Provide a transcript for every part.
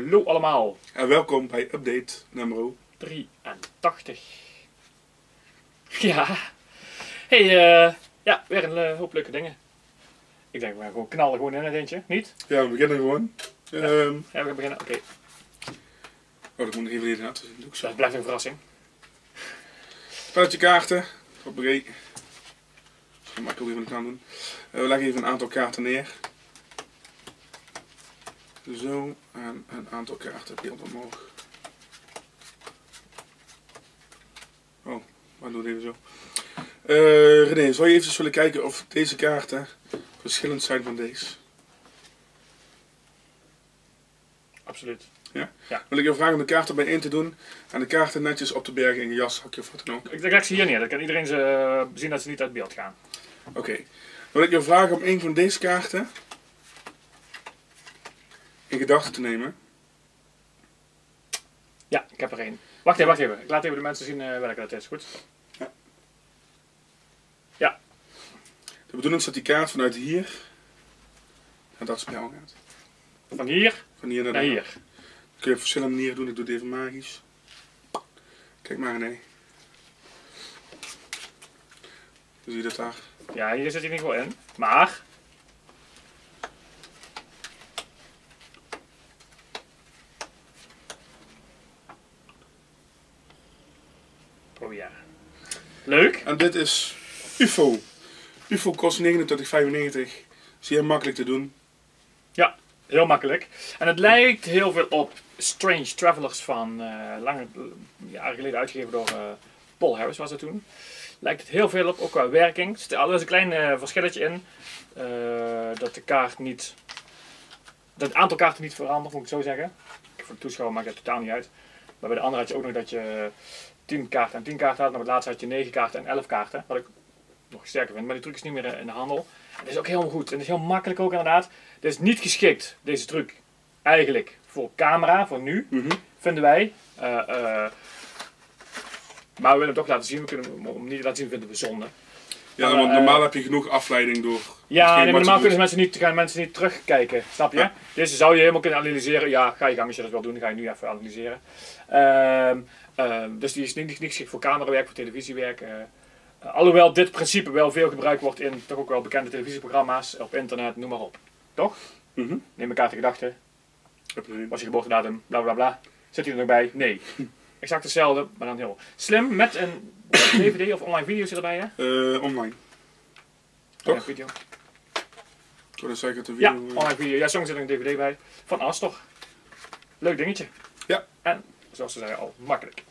Hallo allemaal. En welkom bij update nummer 83. Ja. Hey, ja, weer een hoop leuke dingen. Ik denk we gaan gewoon knallen gewoon in het eentje, niet? Ja, we beginnen gewoon. Ja, we gaan beginnen, oké. Oh, dat moet ik even leren laten zien. Doe ik zo. Dat blijft een verrassing. Spelletje kaarten. Hoppakee. Dat mag ik ook even gaan doen. We leggen even een aantal kaarten neer. Zo, en een aantal kaarten beeld omhoog. Oh, maar doe het even zo. René, zou je even willen kijken of deze kaarten verschillend zijn van deze? Absoluut. Ja? Ja. Wil ik je vragen om de kaarten bijeen te doen en de kaarten netjes op te bergen in je jaszakje of wat dan ook? Ik leg ze hier neer, dan kan iedereen ze zien dat ze niet uit beeld gaan. Oké. Dan wil ik je vragen om een van deze kaarten in gedachten te nemen. Ja, ik heb er één. Wacht even. Ik laat even de mensen zien welke dat is. Goed? Ja. Ja. De bedoeling is dat die kaart vanuit hier naar dat spel gaat. Van hier Van hier naar naar daar. hier. Dat kun je op verschillende manieren doen. Ik doe het even magisch. Kijk maar, nee. Zie je dat daar? Ja, hier zit hij niet wel in. Maar... Oh ja. Leuk. En dit is UFO. UFO kost 29,95. Zeer makkelijk te doen. Ja, heel makkelijk. En het lijkt heel veel op Strange Travelers van lange jaren geleden uitgegeven door Paul Harris was het toen. Lijkt het heel veel op, ook qua werking. Er zit een klein verschilletje in. Dat de kaart niet... Dat het aantal kaarten niet verandert, moet ik zo zeggen. Voor de toeschouwer maakt dat totaal niet uit. Maar bij de andere had je ook nog dat je 10 kaarten en 10 kaarten had. Maar het laatste had je 9 kaarten en 11 kaarten. Wat ik nog sterker vind. Maar die truc is niet meer in de handel. En dat is ook helemaal goed. En dat is heel makkelijk ook inderdaad. Dit is niet geschikt, deze truc, eigenlijk voor camera, voor nu, vinden wij. Maar we willen hem toch laten zien. We kunnen hem niet laten zien, vinden we zonde. Ja, Maar, want normaal heb je genoeg afleiding door. Ja, hetgeen nee, wat normaal ze gaan mensen niet terugkijken, snap je? Ja. Deze zou je helemaal kunnen analyseren. Ja, ga je gang als je dat wil doen, dan ga je nu even analyseren. Dus die is niet geschikt voor camerawerk, voor televisiewerk. Alhoewel dit principe wel veel gebruikt wordt in toch ook wel bekende televisieprogramma's, op internet, noem maar op. Toch? doen. Neem elkaar te gedachten. Heb je erin. Was je geboortedatum, bla bla bla. Zit hij er nog bij? Nee. Exact hetzelfde, maar dan heel slim met een DVD of online video zit erbij, hè? Online. Ja, Toch? video. Ik wil zeggen dat de Ja, video. online video. Ja, soms zit er een DVD bij. Van Astor. Leuk dingetje. Ja. En, zoals ze zeiden al, makkelijk.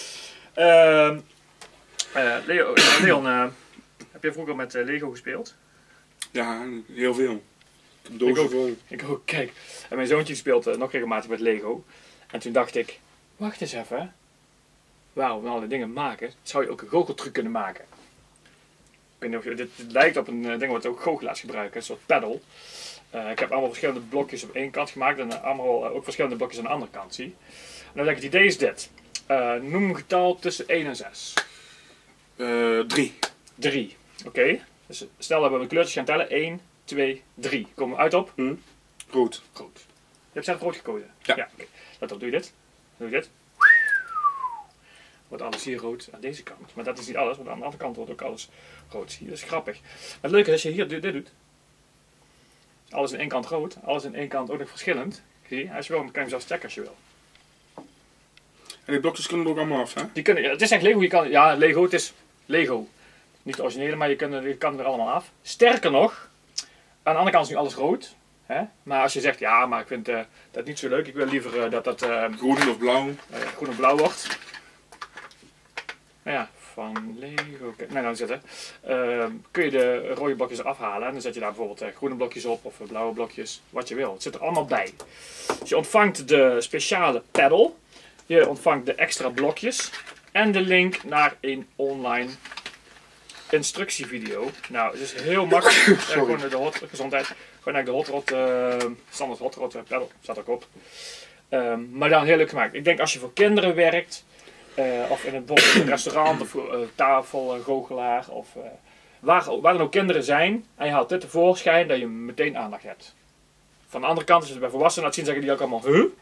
Leon, heb je vroeger met Lego gespeeld? Ja, heel veel. Ik heb Ik dozen ook. vol. Ik ook, kijk. En mijn zoontje speelt nog regelmatig met Lego. En toen dacht ik, wacht eens even. Waarom we al die dingen maken, zou je ook een goocheltruc kunnen maken. Ik weet niet of je, dit lijkt op een ding wat ook goochelaars gebruiken, een soort paddle. Ik heb allemaal verschillende blokjes op één kant gemaakt en allemaal ook verschillende blokjes aan de andere kant, zie. En dan denk ik, het idee is dit. Noem een getal tussen 1 en 6. 3. 3. Oké. Dus stel dat we de kleurtjes gaan tellen. 1, 2, 3. Komen we uit op? Rood. Rood. Je hebt zelf rood gekozen? Ja. Oké. Let op, doe je dit? Doe je dit? Wordt alles hier rood aan deze kant. Maar dat is niet alles, want aan de andere kant wordt ook alles rood. Zie je, dat is grappig. Maar het leuke is als je hier dit doet. Alles in één kant rood, alles in één kant ook nog verschillend. Zie je, als je wil, kan je hem zelfs checken als je wil. En die blokjes kunnen er ook allemaal af, hè? Die kunnen, het is echt Lego, ja, Lego, het is Lego. Niet de originele, maar je kan er allemaal af. Sterker nog, aan de andere kant is nu alles rood. Hè? Maar als je zegt, ja, maar ik vind dat niet zo leuk. Ik wil liever dat dat Groen of blauw. groen of blauw wordt. Nou ja, van Lego. Nee, dan zitten. Kun je de rode blokjes eraf halen. En dan zet je daar bijvoorbeeld groene blokjes op of blauwe blokjes. Wat je wil. Het zit er allemaal bij. Dus je ontvangt de speciale paddle. Je ontvangt de extra blokjes. En de link naar een online instructievideo. Nou, het is heel makkelijk. Gewoon de hot gezondheid. Gewoon eigenlijk de hot rod, standaard hot rod paddle. Staat ook op. Maar dan heel leuk gemaakt. Ik denk als je voor kinderen werkt. Of in een restaurant of tafelgoochelaar of waar dan ook kinderen zijn en je haalt dit tevoorschijn dat je meteen aandacht hebt. Van de andere kant is het bij volwassenen laat zien zeggen die ook allemaal, huh?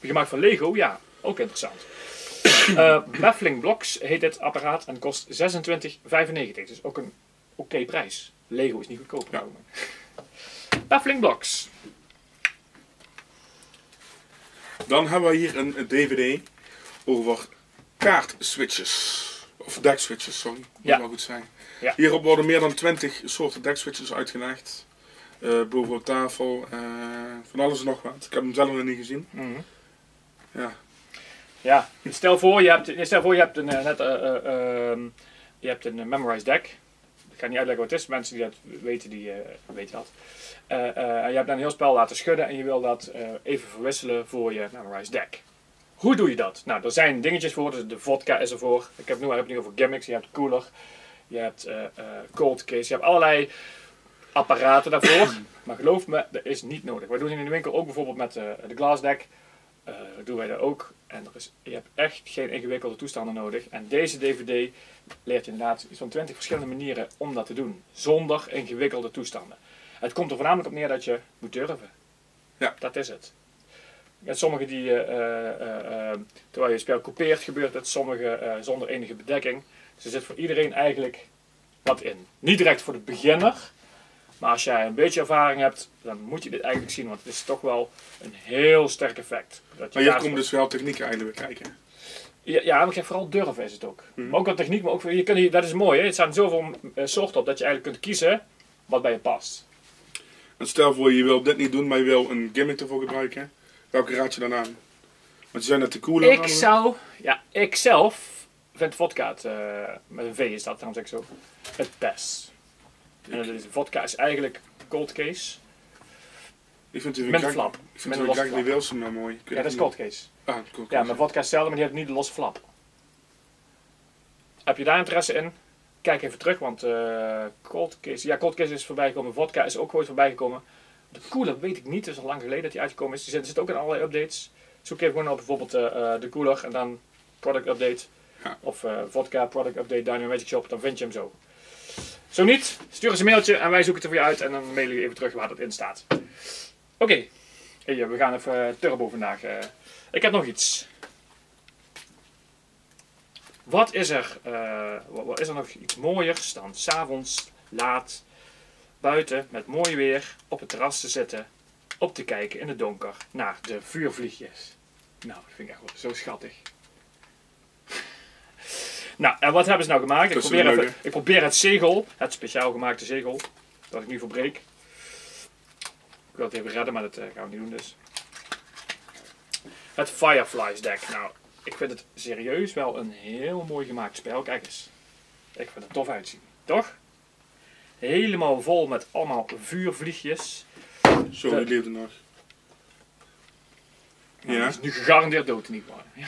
gemaakt van Lego, ja, ook interessant. Baffling Blocks heet dit apparaat en kost €26,95. Dus ook een oké prijs. Lego is niet goedkoop. Ja. Baffling Blocks. Dan hebben we hier een DVD over kaartswitches. Of deckswitches, sorry. Moet Ja. wel goed zijn. Ja. Hierop worden meer dan 20 soorten deckswitches uitgelegd. Boven op tafel. Van alles en nog wat. Ik heb hem zelf nog niet gezien. Mhm. Ja. Ja, stel voor je hebt je hebt een memorized deck. Ik ga niet uitleggen wat het is. Mensen die dat weten, die weten dat. En je hebt dan een heel spel laten schudden en je wil dat even verwisselen voor je memorized deck. Hoe doe je dat? Nou, er zijn dingetjes voor. Dus de vodka is ervoor. Ik heb het nu over gimmicks. Je hebt cooler. Je hebt cold case. Je hebt allerlei apparaten daarvoor. Maar geloof me, dat is niet nodig. Wij doen het in de winkel ook bijvoorbeeld met de glass deck. Doen wij dat ook. En je hebt echt geen ingewikkelde toestanden nodig. En deze DVD leert je inderdaad iets van 20 verschillende manieren om dat te doen. Zonder ingewikkelde toestanden. Het komt er voornamelijk op neer dat je moet durven. Ja. Dat is het. Met sommige die, terwijl je het spel coupeert, gebeurt het. Sommige zonder enige bedekking. Dus er zit voor iedereen eigenlijk wat in. Niet direct voor de beginner. Maar als jij een beetje ervaring hebt, dan moet je dit eigenlijk zien. Want het is toch wel een heel sterk effect. Dat je Maar hier komen dus wel technieken eigenlijk weer kijken. Ja, maar kijk, vooral durven is het ook. Maar ook wat techniek, maar ook dat is mooi. Hè? Er staan zoveel soorten op dat je eigenlijk kunt kiezen wat bij je past. En stel voor je wil dit niet doen, maar je wil een gimmick ervoor gebruiken. Welke raad je dan aan? Want je zijn net te cooler. Ik zelf vind vodka, met een V is dat trouwens ook zo, het best. En vodka is eigenlijk cold case. Ik vind het Met een flap. Ik vind het Gagny Wilson nou mooi. Ja, dat is cold case. Ah, cool. Ja, maar vodka is hetzelfde, maar die heeft niet de losse flap. Heb je daar interesse in? Kijk even terug, want cold case is voorbij gekomen. Vodka is ook ooit voorbij gekomen. De cooler weet ik niet, het is al lang geleden dat die uitgekomen is. Er zit ook in allerlei updates. Zoek even gewoon op bijvoorbeeld de cooler en dan product update. Ja. Of vodka product update Dynamo Magic Shop, dan vind je hem zo. Zo niet, stuur eens een mailtje en wij zoeken het er voor je uit en dan mailen je even terug waar dat in staat. Oké, hey, we gaan even turbo vandaag. Ik heb nog iets. Wat is er nog iets mooiers dan 's avonds laat buiten met mooi weer op het terras te zitten, op te kijken in het donker naar de vuurvliegjes. Nou, dat vind ik echt wel zo schattig. Nou, en wat hebben ze nou gemaakt? Ik probeer het zegel, het speciaal gemaakte zegel, dat ik nu verbreek. Ik wil het even redden, maar dat gaan we niet doen dus. Het Fireflies deck. Nou, ik vind het serieus wel een heel mooi gemaakt spel. Kijk eens. Ik vind het tof uitzien. Toch? Helemaal vol met allemaal vuurvliegjes. Zo, die leefde nog. Nou, Ja. die is nu gegarandeerd dood in ieder geval.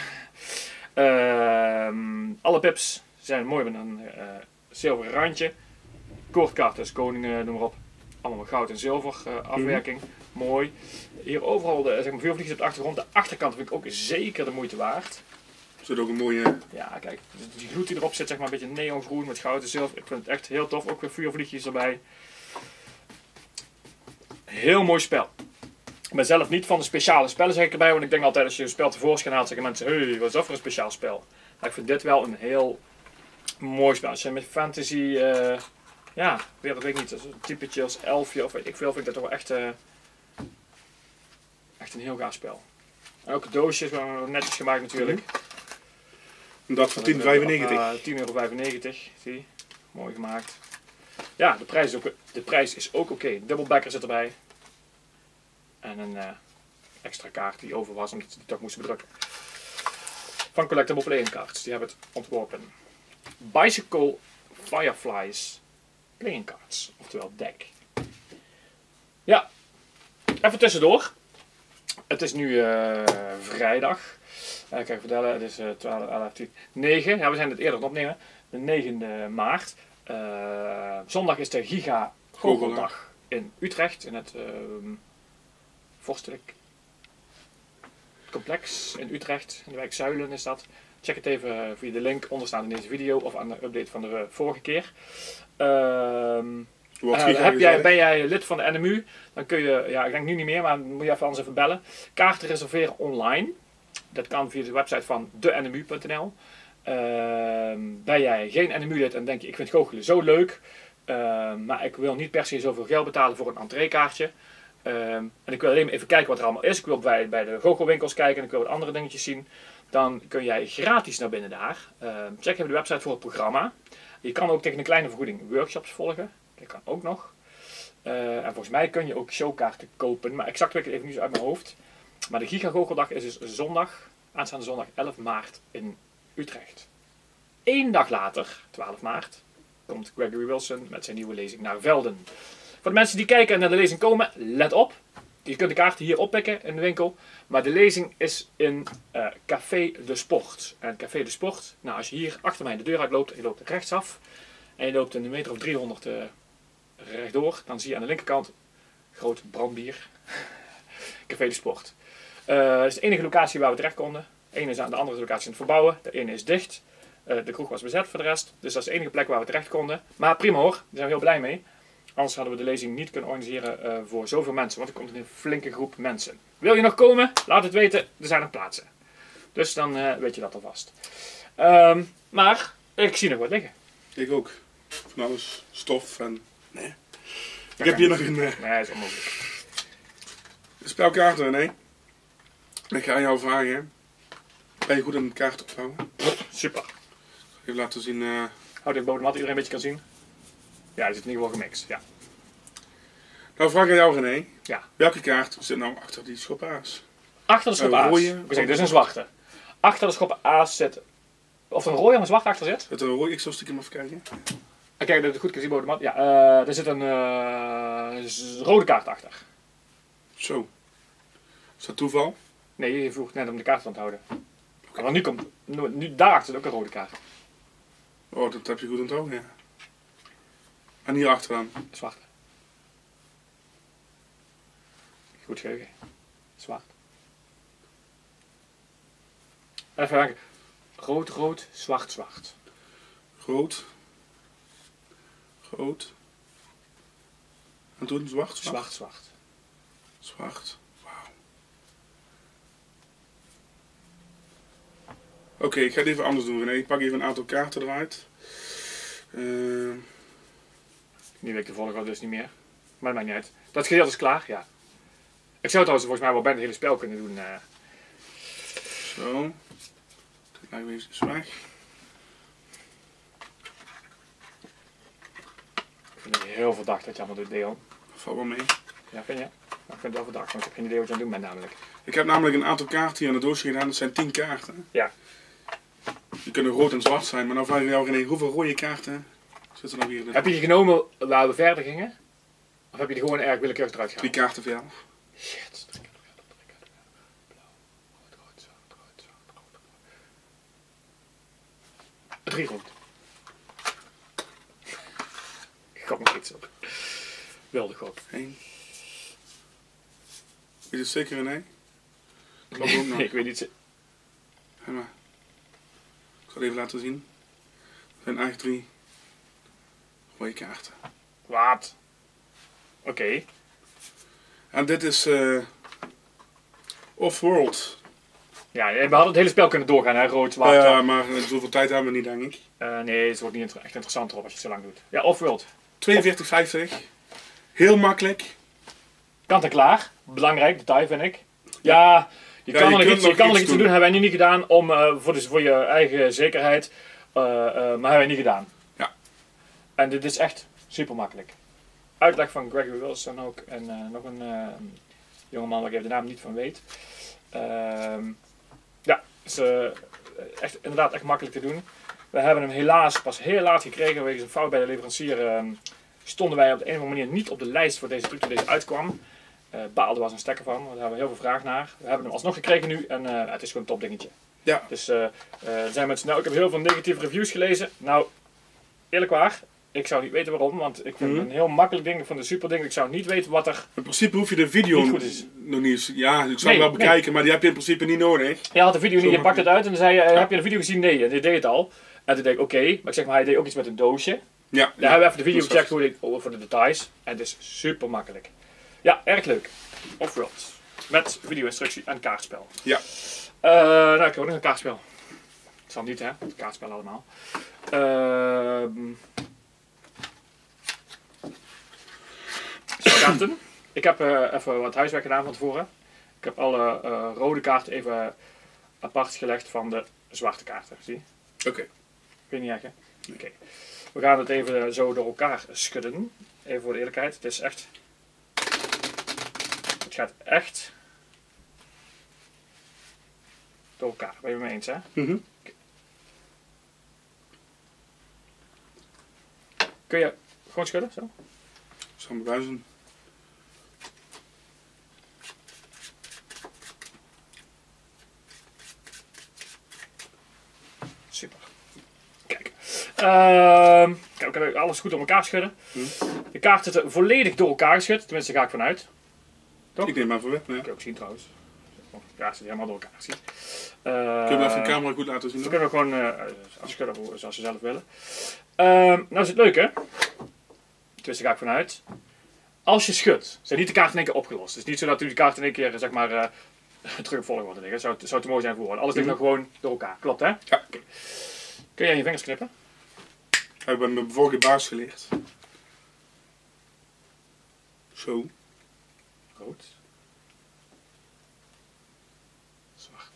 Alle pips zijn mooi met een zilveren randje. Koordkaarten, dus koningen, noem maar op. Allemaal met goud en zilver afwerking. Mooi. Hier overal zeg maar, vuurvliegjes op de achtergrond. De achterkant vind ik ook zeker de moeite waard. Er zit ook een mooie... Ja, kijk. Die gloed die erop zit, zeg maar een beetje neongroen met goud en zilver. Ik vind het echt heel tof. Ook weer vuurvliegjes erbij. Heel mooi spel. Ik ben zelf niet van de speciale spellen, zeg ik erbij. Want ik denk altijd als je een spel tevoorschijn haalt, zeggen mensen, hey, wat is dat voor een speciaal spel? Maar ik vind dit wel een heel mooi spel. Als je met fantasy, ja, weer dat weet ik niet, als een typetje als elfje of weet ik veel, vind ik dat toch wel echt een heel gaaf spel. En ook het doosje is wel netjes gemaakt natuurlijk. Dat voor €10,95. €10,95, zie. Mooi gemaakt. Ja, de prijs is ook oké. Dubbelbacker zit erbij. En een extra kaart die over was omdat ze die toch moesten bedrukken. Van Collectible Playing Cards, die hebben het ontworpen. Bicycle Fireflies Playing Cards, oftewel deck. Ja, even tussendoor. Het is nu vrijdag. Ik kan je vertellen, het is 12, 11, 10, 9. Ja, we zijn het eerder aan het opnemen. De 9e maart. Zondag is de Giga Goocheldag in Utrecht. In het Vorstelijk Complex in Utrecht. In de wijk Zuilen is dat. Check het even via de link onderstaand in deze video. Of aan de update van de vorige keer. Ben jij lid van de NMU? Dan kun je, ja ik denk nu niet meer, maar moet je even anders even bellen. Kaarten reserveren online. Dat kan via de website van denmu.nl. Ben jij geen NMU-lid en denk je, ik vind goochelen zo leuk, maar ik wil niet per se zoveel geld betalen voor een entreekaartje. En ik wil alleen maar even kijken wat er allemaal is. Ik wil bij de goochelwinkels kijken en ik wil wat andere dingetjes zien. Dan kun jij gratis naar binnen daar. Check even de website voor het programma. Je kan ook tegen een kleine vergoeding workshops volgen. Dat kan ook nog. En volgens mij kun je ook showkaarten kopen. Maar exact weet ik het even niet zo uit mijn hoofd. Maar de Giga-goocheldag is dus aanstaande zondag 11 maart in Utrecht. 1 dag later, 12 maart, komt Gregory Wilson met zijn nieuwe lezing naar Velden. Voor de mensen die kijken en naar de lezing komen, let op. Je kunt de kaarten hier oppikken in de winkel. Maar de lezing is in Café de Sport. En Café de Sport, nou als je hier achter mij de deur uitloopt en je loopt rechtsaf. En je loopt een meter of 300 rechtdoor. Dan zie je aan de linkerkant groot brandbier. Café de Sport. Dat is de enige locatie waar we terecht konden. De ene is aan de andere locatie in het verbouwen. De ene is dicht. De kroeg was bezet voor de rest. Dus dat is de enige plek waar we terecht konden. Maar prima hoor, daar zijn we heel blij mee. Anders hadden we de lezing niet kunnen organiseren voor zoveel mensen. Want er komt een flinke groep mensen. Wil je nog komen? Laat het weten. Er zijn nog plaatsen. Dus dan weet je dat alvast. Maar ik zie nog wat liggen. Ik ook. Van alles. Stof en... Nee. Ik heb hier nog een... Nee, dat is onmogelijk. Spelkaarten, nee. Ik ga aan jou vragen. Ben je goed in kaarten opvouwen? Super. Even laten zien. Houd dit bodem wat iedereen een beetje kan zien. Ja, die zit in ieder geval gemixt. Ja. Nou, vraag aan jou, René. Ja. Welke kaart zit nou achter die schop aas? Achter de schop Een aas. rode. Ik wil zeggen, dus een zwarte. Achter de schop aas zit... Of er een rode en een zwarte achter zit. Zit er een rode? Ik zal stiekem even kijken. Kijk, dat het goed kan zien bodem. Ja, er zit een rode kaart achter. Zo. Is dat toeval? Nee, je vroeg net om de kaart te onthouden. Want nu komt... Nu, daarachter zit ook een rode kaart. Oh, dat heb je goed onthouden, ja. En hier achteraan. Zwart. Goed geheugen. Zwart. Even kijken. Rood, rood, zwart, zwart. Rood. Rood. En toen zwart, zwart. Zwart, zwart. Zwart. Wauw. Oké, ik ga het even anders doen, René. Ik pak even een aantal kaarten eruit. Nu weet ik de volgorde dus niet meer. Maar dat maakt niet uit. Dat gedeelte is klaar, ja. Ik zou trouwens volgens mij wel bijna het hele spel kunnen doen. Zo. Dat lijkt me even weg. Ik vind het heel verdacht dat je allemaal doet, Deon. Valt wel mee. Ja, vind je? Nou, ik vind het wel verdacht, want ik heb geen idee wat je aan het doen bent namelijk. Ik heb namelijk een aantal kaarten hier aan de doosje gedaan. Dat zijn 10 kaarten. Ja. Die kunnen rood en zwart zijn. Maar nou vraag ik jou, René, hoeveel rode kaarten zitten er nou hier in? Heb je die genomen waar we verder gingen? Of heb je die gewoon erg willekeurig eruit gehaald? 3 kaarten verder. Shit. Blauw, rood, zwart. 3 rood. Ik gok nog iets op. Wilde gok. 1. Is het zeker, René? Dat mag ook nog. Ik weet niet. Ga maar. Ik zal het even laten zien. Het zijn eigenlijk 3 rode kaarten. Wat? Oké. En dit is Off-World. Ja, we hadden het hele spel kunnen doorgaan, hè? Rood, zwart. Ja, maar zoveel tijd hebben we niet, denk ik. Nee, het wordt niet echt interessanter op als je het zo lang doet. Ja, Off-World. 42,50. Heel makkelijk. Kant en klaar. Belangrijk, detail vind ik. Ja, je kan er nog iets aan doen. Hebben wij niet gedaan om, voor je eigen zekerheid. Maar hebben wij niet gedaan. Ja. En dit is echt super makkelijk. Uitleg van Gregory Wilson ook. En nog een jongeman waar ik even de naam niet van weet. Ja, is echt, inderdaad echt makkelijk te doen. We hebben hem helaas pas heel laat gekregen. Wegens een fout bij de leverancier stonden wij op de een of andere manier niet op de lijst voor deze truc toen deze uitkwam. Baalde was een stekker van, daar hebben we heel veel vraag naar. We hebben hem alsnog gekregen nu en het is gewoon een top dingetje. Ja. Dus zijn mensen, nou, ik heb heel veel negatieve reviews gelezen. Nou, eerlijk waar, ik zou niet weten waarom, want ik vind het een heel makkelijk ding, ik vind het een super ding. Ik zou niet weten wat er... In principe hoef je de video niet goed is. nog niet... Ja, ik zou het wel bekijken, maar die heb je in principe niet nodig. Je had de video niet, je pakt het uit en dan zei je, Ja. heb je de video gezien? Nee, en die deed het al. En toen deed ik, oké, maar ik zeg maar, hij deed ook iets met een doosje. Ja. Daar hebben we even de video dat is gecheckt hoe dit, voor de details. En het is super makkelijk. Ja, erg leuk. Off-World. met video-instructie en kaartspel. Ja. Nou, ik heb ook nog een kaartspel. Het zal niet, hè? Het kaartspel allemaal. Kaarten. Ik heb even wat huiswerk gedaan van tevoren. Ik heb alle rode kaarten even apart gelegd van de zwarte kaarten. Zie je? Oké. Vind je niet erg, hè? Oké. We gaan het even zo door elkaar schudden. Even voor de eerlijkheid. Het is echt... Het gaat echt... door elkaar. Ben je het mee eens, hè? Mhm. Kun je gewoon schudden, zo? Zal me buizen. Super. Kijk. Kijk, we kunnen alles goed door elkaar schudden. De kaart zitten volledig door elkaar geschud. Tenminste, daar ga ik vanuit. Toch? Ik neem maar voor weg. Dat kun je ook zien trouwens. De kaart zit helemaal door elkaar. Zie. Kunnen we even de camera goed laten zien? Dan kunnen we gewoon afschudden zoals ze zelf willen. Nou is het leuk, hè? Tenminste, daar ga ik vanuit. Als je schudt, zijn niet de kaarten in één keer opgelost. Het is niet zo dat u de kaarten in één keer, zeg maar, terug op volgorde liggen. Zou te mooi zijn voor woorden. Alles ligt nog gewoon door elkaar. Klopt, hè? Ja. Okay. Kun je aan je vingers knippen? Ik heb mijn vorige baas gelicht. Zo. Rood. Zwart.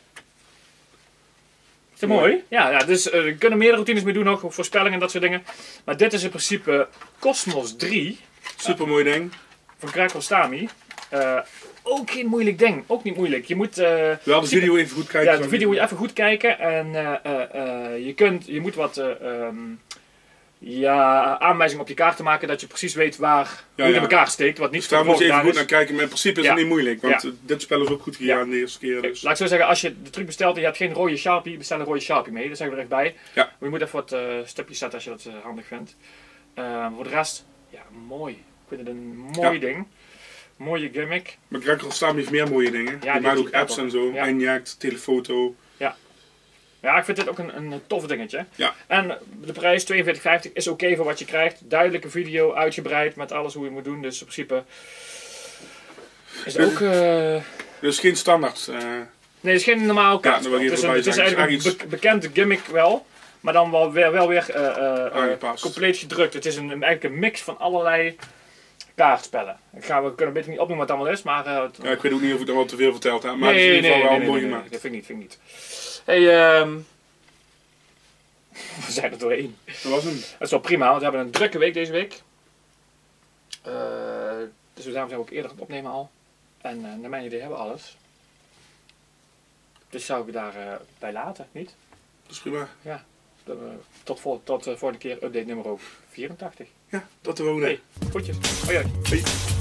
Is dat mooi? Ja, dus we kunnen meerdere routines mee doen, nog voorspellingen en dat soort dingen. Maar dit is in principe Cosmos 3. Super mooi ding. Van Krakostami. Ook geen moeilijk ding. Ook niet moeilijk. Je moet... Wel de video even goed kijken. Ja, de video moet je even goed kijken. En je moet wat aanwijzingen op je kaart te maken. Dat je precies weet hoe je in elkaar steekt. Wat niet Dus daar moet je even goed naar is. kijken. Maar in principe is het niet moeilijk. Want dit spel is ook goed gegaan de eerste keer. Dus. Laat ik zo zeggen, als je de truc bestelt en je hebt geen rode Sharpie, bestel een rode Sharpie mee. Dat zeggen we er echt bij. Ja. Maar je moet even wat stapjes zetten als je dat handig vindt. Voor de rest, ja, mooi. Ik vind het een mooi ding. Mooie gimmick. Maar Krakostami heeft meer mooie dingen. Ja, die maakt ook die apps en zo. Ja. Eindjakt, telefoto. Ja, ik vind dit ook een tof dingetje. Ja. En de prijs 42,50 is oké voor wat je krijgt. Duidelijke video, uitgebreid met alles hoe je moet doen. Dus in principe is het ook... Dus geen standaard. Nee, het is geen normaal kaartspel. wil ik Het is, even het is bij zeggen. eigenlijk een bekende gimmick wel. Maar dan wel weer Aangepast. compleet gedrukt. Het is eigenlijk een mix van allerlei kaartspellen. We kunnen beter niet opnoemen wat het allemaal is, maar... Ja, ik weet ook niet of ik er al te veel verteld heb. Maar het is in ieder geval wel mooi gemaakt. Dat vind ik niet. Hey, we zijn er doorheen. Dat was hem. Dat is wel prima, want we hebben een drukke week deze week. Dus daarom zijn we ook eerder aan het opnemen al. En naar mijn idee hebben we alles. Dus zou ik daar bij laten, niet? Dat is prima. Ja. Tot volgende keer update nummer 84. Ja, tot de volgende. Hey, groetjes. Hoi hoi. Hey.